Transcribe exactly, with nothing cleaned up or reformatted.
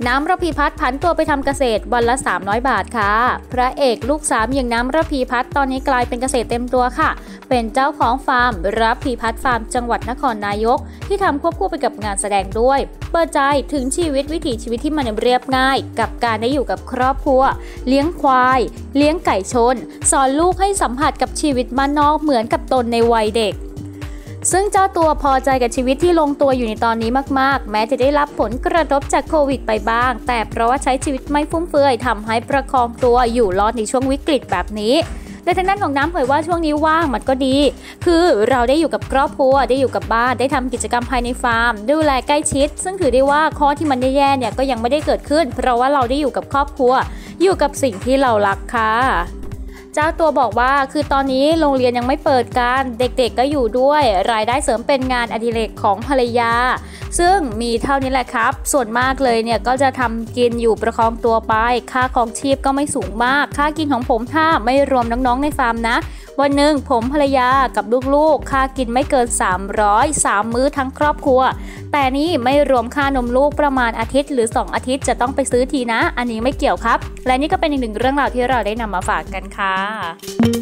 น้ำระพีพัฒน์ผันตัวไปทำเกษตรวันละสามร้อยบาทค่ะพระเอกลูกสามอย่างน้ำระพีพัฒน์ตอนนี้กลายเป็นเกษตรเต็มตัวค่ะเป็นเจ้าของฟาร์มระพีพัฒน์ฟาร์มจังหวัดนครนายกที่ทำควบคู่ไปกับงานแสดงด้วยเปิดใจถึงชีวิตวิถีชีวิตที่มันเรียบง่ายกับการได้อยู่กับครอบครัวเลี้ยงควายเลี้ยงไก่ชนสอนลูกให้สัมผัสกับชีวิตบ้านนอกเหมือนกับตนในวัยเด็กซึ่งเจ้าตัวพอใจกับชีวิตที่ลงตัวอยู่ในตอนนี้มากๆแม้จะได้รับผลกระทบจากโควิดไปบ้างแต่เพราะว่าใช้ชีวิตไม่ฟุ่มเฟือยทำให้ประคองตัวอยู่รอดในช่วงวิกฤตแบบนี้ในทางด้านของน้ำเผยว่าช่วงนี้ว่างมันก็ดีคือเราได้อยู่กับครอบครัวได้อยู่กับบ้านได้ทำกิจกรรมภายในฟาร์มดูแลใกล้ชิดซึ่งถือได้ว่าข้อที่มันแย่ๆเนี่ยก็ยังไม่ได้เกิดขึ้นเพราะว่าเราได้อยู่กับครอบครัวอยู่กับสิ่งที่เรารักค่ะเจ้าตัวบอกว่าคือตอนนี้โรงเรียนยังไม่เปิดกันเด็กๆก็อยู่ด้วยรายได้เสริมเป็นงานอดิเรกของภรรยาซึ่งมีเท่านี้แหละครับส่วนมากเลยเนี่ยก็จะทำกินอยู่ประคองตัวไปค่าครองชีพก็ไม่สูงมากค่ากินของผมถ้าไม่รวมน้องๆในฟาร์มนะวันหนึ่งผมภรรยากับลูกๆค่ากินไม่เกินสามร้อยสามมื้อทั้งครอบครัวแต่นี่ไม่รวมค่านมลูกประมาณอาทิตย์หรือสองอาทิตย์จะต้องไปซื้อทีนะอันนี้ไม่เกี่ยวครับและนี่ก็เป็นอีกหนึ่งเรื่องราวที่เราได้นำมาฝากกันค่ะ